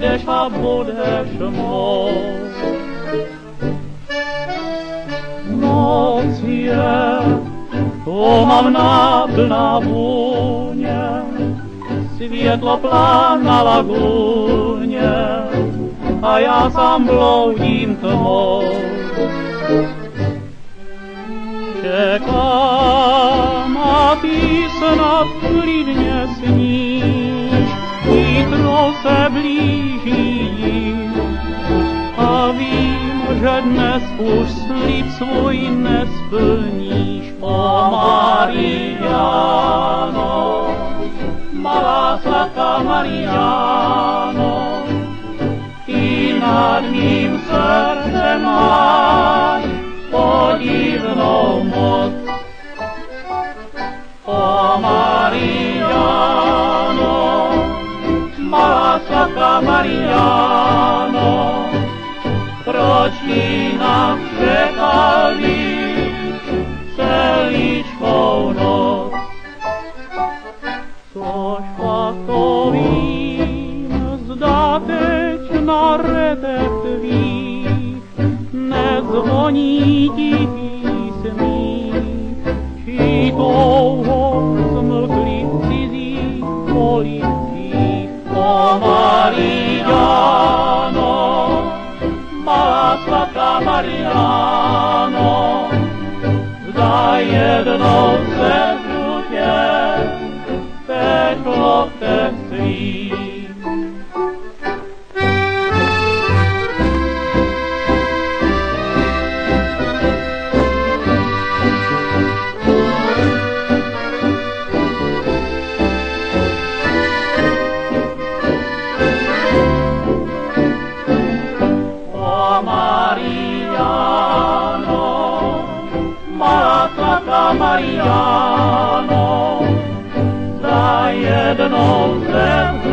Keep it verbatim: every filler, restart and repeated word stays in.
přijdeš a budeš mou. Noc je, to mám náplná vůně, světlo plán na lagúně a já sám bloudím tmou. Čekám a ty snad klidně sníš, zítro se blíží a vím, že dnes už slib svůj nesplníš. O Mariáno, malá sladká Mariáno, ty nad mým srdcem máš podivnou moc. O Mariáno, malá sladká Mariáno, proč jinak čekal víš celíčkou noc? Což pak to vím, zda teď na redech tvých nezvoní tichý smích, či touho zmlkli v cizích policích. O Mariáno, malá sladká Mariáno, zda jednou se vzrutě teď lokte svých. Mariáno, za jednou se